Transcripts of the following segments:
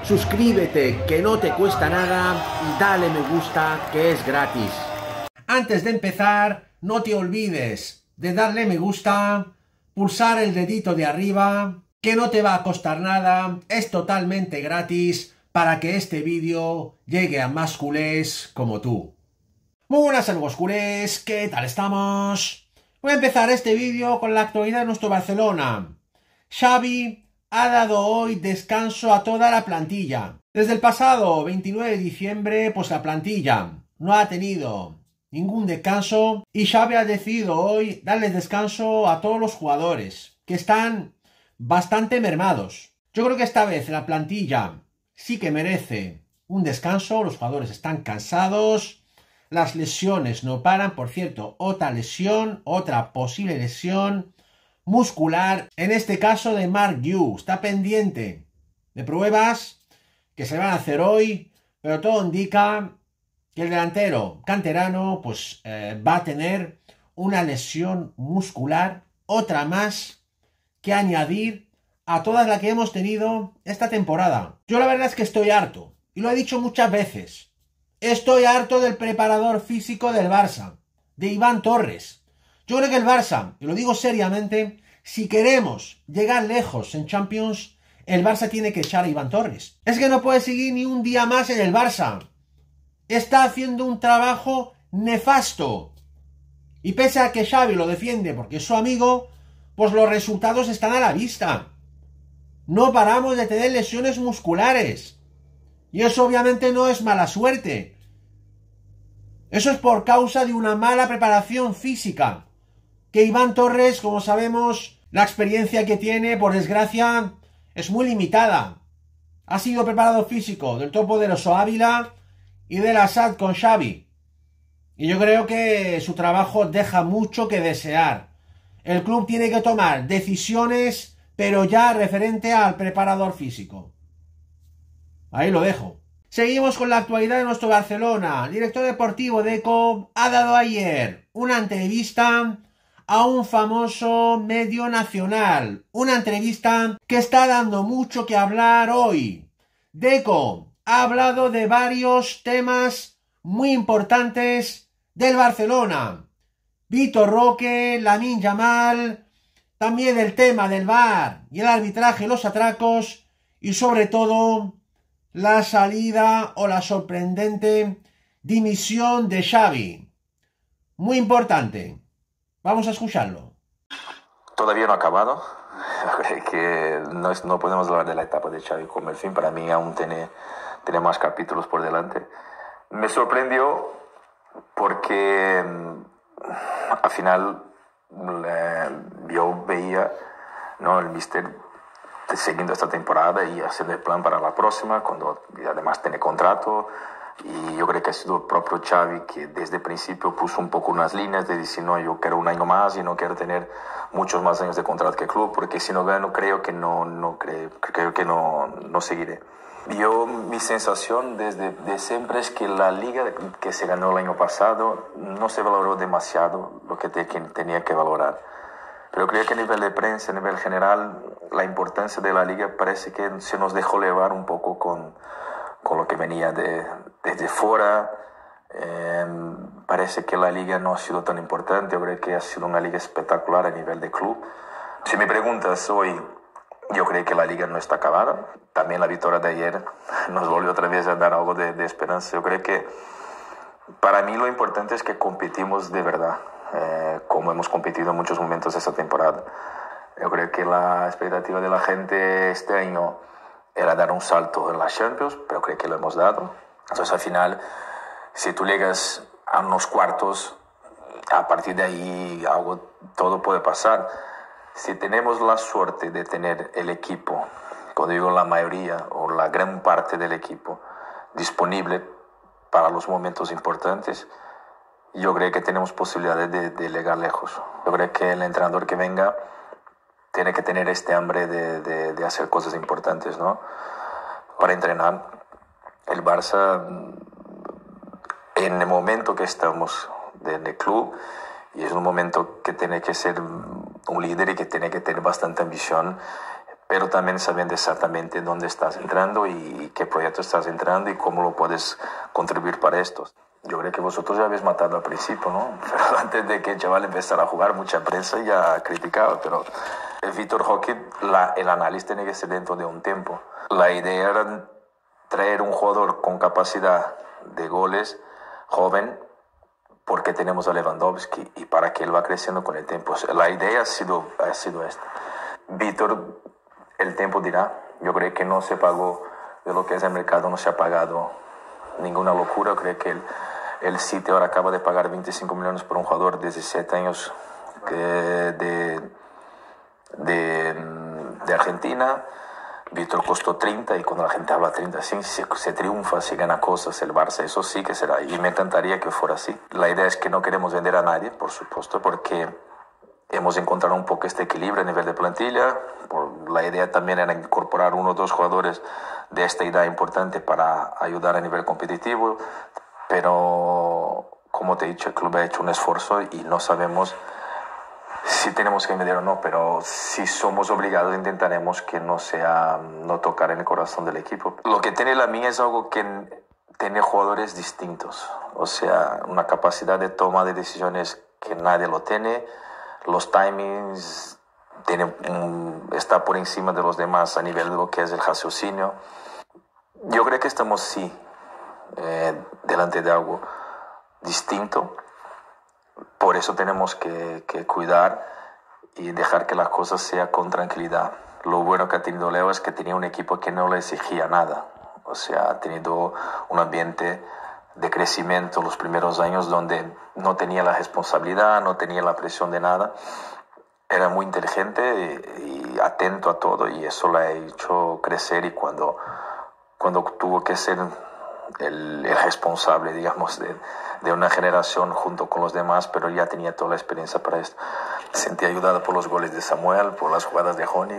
suscríbete, que no te cuesta nada, y dale me gusta, que es gratis. Antes de empezar, no te olvides de darle me gusta, pulsar el dedito de arriba, que no te va a costar nada, es totalmente gratis para que este vídeo llegue a más culés como tú. Muy buenas amigos culés, ¿qué tal estamos? Voy a empezar este vídeo con la actualidad de nuestro Barcelona. Xavi ha dado hoy descanso a toda la plantilla. Desde el pasado 29 de diciembre, pues la plantilla no ha tenido ningún descanso y Xavi ha decidido hoy darle descanso a todos los jugadores, que están bastante mermados. Yo creo que esta vez la plantilla sí que merece un descanso, los jugadores están cansados, las lesiones no paran. Por cierto, otra lesión, otra posible lesión muscular, en este caso de Marc Guiu. Está pendiente de pruebas que se van a hacer hoy, pero todo indica que el delantero canterano pues va a tener una lesión muscular, otra más que añadir a todas las que hemos tenido esta temporada. Yo la verdad es que estoy harto, y lo he dicho muchas veces, estoy harto del preparador físico del Barça, de Iván Torres. Yo creo que el Barça, y lo digo seriamente, si queremos llegar lejos en Champions, el Barça tiene que echar a Iván Torres. Es que no puede seguir ni un día más en el Barça. Está haciendo un trabajo nefasto. Y pese a que Xavi lo defiende porque es su amigo, pues los resultados están a la vista. No paramos de tener lesiones musculares. Y eso obviamente no es mala suerte. Eso es por causa de una mala preparación física. Que Iván Torres, como sabemos, la experiencia que tiene, por desgracia, es muy limitada. Ha sido preparador físico del todopoderoso Ávila y del Assad con Xavi. Y yo creo que su trabajo deja mucho que desear. El club tiene que tomar decisiones, pero ya referente al preparador físico. Ahí lo dejo. Seguimos con la actualidad de nuestro Barcelona. El director deportivo Deco ha dado ayer una entrevista a un famoso medio nacional. Una entrevista que está dando mucho que hablar hoy. Deco ha hablado de varios temas muy importantes del Barcelona. Vitor Roque, Lamine Yamal, también el tema del VAR y el arbitraje, los atracos y sobre todo la salida o la sorprendente dimisión de Xavi. Muy importante. Vamos a escucharlo. Todavía no ha acabado. Creo que no podemos hablar de la etapa de Xavi como el fin. Para mí aún tiene más capítulos por delante. Me sorprendió porque al final yo veía, ¿no?, el míster siguiendo esta temporada y haciendo el plan para la próxima, cuando además tiene contrato. Y yo creo que ha sido el propio Xavi que desde el principio puso un poco unas líneas de decir, no, yo quiero un año más y no quiero tener muchos más años de contrato que el club, porque si no gano creo que no seguiré. Mi sensación de siempre es que la liga que se ganó el año pasado no se valoró demasiado lo que tenía que valorar. Pero creo que a nivel de prensa, a nivel general, la importancia de la liga parece que se nos dejó llevar un poco con lo que venía desde fuera. Parece que la liga no ha sido tan importante. Yo creo que ha sido una liga espectacular a nivel de club. Si me preguntas hoy, yo creo que la liga no está acabada. También la victoria de ayer nos volvió otra vez a dar algo de esperanza. Yo creo que para mí lo importante es que competimos de verdad, como hemos competido en muchos momentos esta temporada. Yo creo que la expectativa de la gente este año era dar un salto en la Champions, pero creo que lo hemos dado. Entonces al final, si tú llegas a unos cuartos, a partir de ahí todo puede pasar. Si tenemos la suerte de tener el equipo, cuando digo la mayoría o la gran parte del equipo, disponible para los momentos importantes, yo creo que tenemos posibilidades de llegar lejos. Yo creo que el entrenador que venga tiene que tener este hambre de hacer cosas importantes, ¿no? Para entrenar, el Barça, en el momento que estamos en el club, y es un momento que tiene que ser un líder y que tiene que tener bastante ambición, pero también sabiendo exactamente dónde estás entrando y qué proyecto estás entrando y cómo lo puedes contribuir para estos. Yo creo que vosotros ya habéis matado al principio, ¿no? Pero antes de que el chaval empezara a jugar, mucha prensa ya criticaba, pero el Víctor Roque, el análisis tiene que ser dentro de un tiempo. La idea era traer un jugador con capacidad de goles, joven, porque tenemos a Lewandowski y para que él va creciendo con el tiempo. La idea ha sido esta. Víctor, el tiempo dirá. Yo creo que no se pagó de lo que es el mercado, no se ha pagado ninguna locura. Creo que el City ahora acaba de pagar 25 millones por un jugador de 17 años de Argentina. Víctor costó 30 y cuando la gente habla 30, sí, se triunfa, se gana cosas el Barça, eso sí que será. Y me encantaría que fuera así. La idea es que no queremos vender a nadie, por supuesto, porque hemos encontrado un poco este equilibrio a nivel de plantilla. La idea también era incorporar uno o dos jugadores de esta edad importante para ayudar a nivel competitivo. Pero, como te he dicho, el club ha hecho un esfuerzo y no sabemos si tenemos que vender o no, pero si somos obligados intentaremos que no tocar en el corazón del equipo. Lo que tiene la mía es algo que tiene jugadores distintos, o sea, una capacidad de toma de decisiones que nadie lo tiene, los timings, está por encima de los demás a nivel de lo que es el raciocinio. Yo creo que estamos delante de algo distinto. Por eso tenemos que cuidar y dejar que las cosas sean con tranquilidad. Lo bueno que ha tenido Leo es que tenía un equipo que no le exigía nada. O sea, ha tenido un ambiente de crecimiento los primeros años donde no tenía la responsabilidad, no tenía la presión de nada. Era muy inteligente y atento a todo y eso le ha hecho crecer y cuando tuvo que ser el responsable, digamos, de una generación junto con los demás, pero ya tenía toda la experiencia para esto. Me sentí ayudado por los goles de Samuel, por las jugadas de Joni,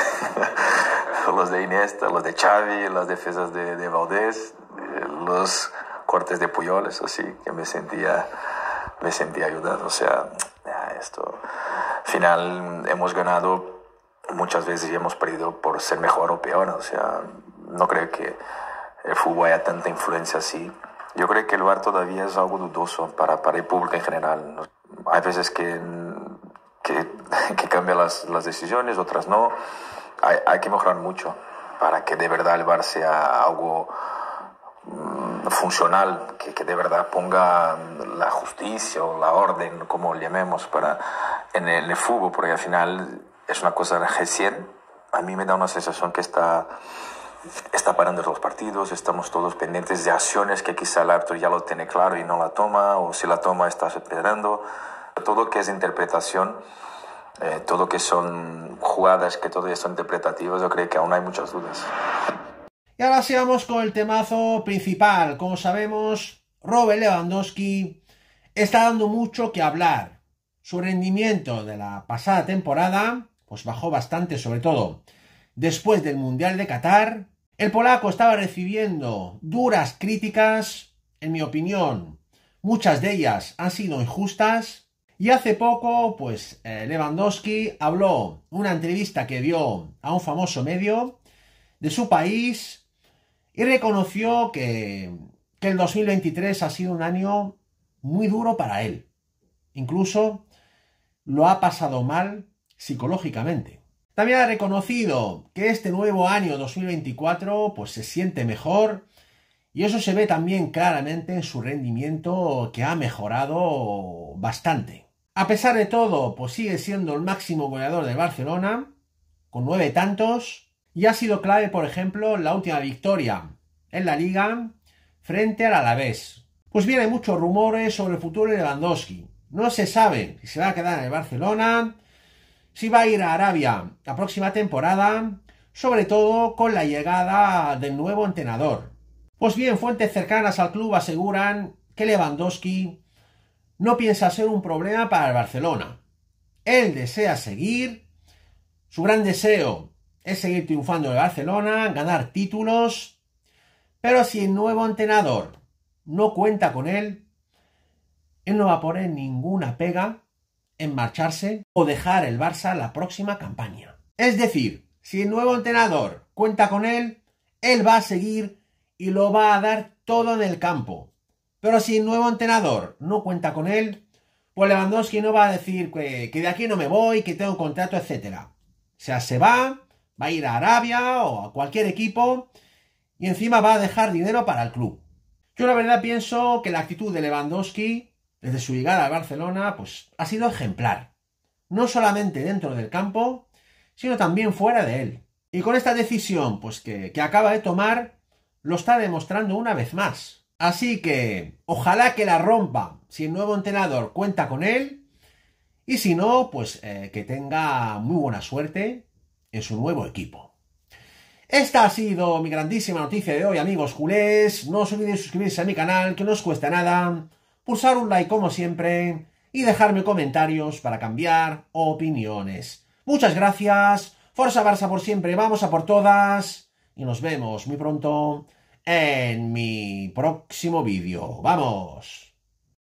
los de Iniesta, los de Xavi, las defensas de Valdés, los cortes de Puyol, eso sí, que me sentía ayudado. O sea, esto, al final hemos ganado muchas veces y hemos perdido por ser mejor o peor. O sea, no creo que el fútbol haya tanta influencia así. Yo creo que el VAR todavía es algo dudoso para el público en general. Hay veces que cambia las decisiones, otras no. Hay que mejorar mucho para que de verdad el VAR sea algo funcional, que de verdad ponga la justicia o la orden, como lo llamemos, en el fútbol, porque al final es una cosa recién. A mí me da una sensación que está parando los partidos, estamos todos pendientes de acciones que quizá el árbitro ya lo tiene claro y no la toma, o si la toma está esperando. Todo que es interpretación, todo que son jugadas que todavía son interpretativas, yo creo que aún hay muchas dudas. Y ahora sí vamos con el temazo principal. Como sabemos, Robert Lewandowski está dando mucho que hablar. Su rendimiento de la pasada temporada pues bajó bastante, sobre todo después del Mundial de Qatar. El polaco estaba recibiendo duras críticas, en mi opinión, muchas de ellas han sido injustas. Y hace poco, pues Lewandowski habló en una entrevista que dio a un famoso medio de su país y reconoció que el 2023 ha sido un año muy duro para él. Incluso lo ha pasado mal psicológicamente. También ha reconocido que este nuevo año 2024 pues se siente mejor y eso se ve también claramente en su rendimiento, que ha mejorado bastante. A pesar de todo, pues sigue siendo el máximo goleador del Barcelona con 9 tantos y ha sido clave, por ejemplo, en la última victoria en la Liga frente al Alavés. Pues bien, hay muchos rumores sobre el futuro de Lewandowski. No se sabe si se va a quedar en el Barcelona, si va a ir a Arabia la próxima temporada, sobre todo con la llegada del nuevo entrenador. Pues bien, fuentes cercanas al club aseguran que Lewandowski no piensa ser un problema para el Barcelona. Él desea seguir, su gran deseo es seguir triunfando en el Barcelona, ganar títulos, pero si el nuevo entrenador no cuenta con él no va a poner ninguna pega en marcharse o dejar el Barça la próxima campaña. Es decir, Si el nuevo entrenador cuenta con él va a seguir y lo va a dar todo en el campo. Pero si el nuevo entrenador no cuenta con él, pues Lewandowski no va a decir que de aquí no me voy, que tengo un contrato, etc. O sea, se va a ir a Arabia o a cualquier equipo y encima va a dejar dinero para el club. Yo la verdad pienso que la actitud de Lewandowski, desde su llegada al Barcelona, pues ha sido ejemplar. No solamente dentro del campo, sino también fuera de él. Y con esta decisión pues que acaba de tomar, lo está demostrando una vez más. Así que ojalá que la rompa si el nuevo entrenador cuenta con él. Y si no, pues que tenga muy buena suerte en su nuevo equipo. Esta ha sido mi grandísima noticia de hoy, amigos culés. No os olvidéis suscribirse a mi canal, que no os cuesta nada. Pulsar un like como siempre y dejarme comentarios para cambiar opiniones. Muchas gracias. Forza Barça por siempre, vamos a por todas. Y nos vemos muy pronto en mi próximo vídeo. ¡Vamos!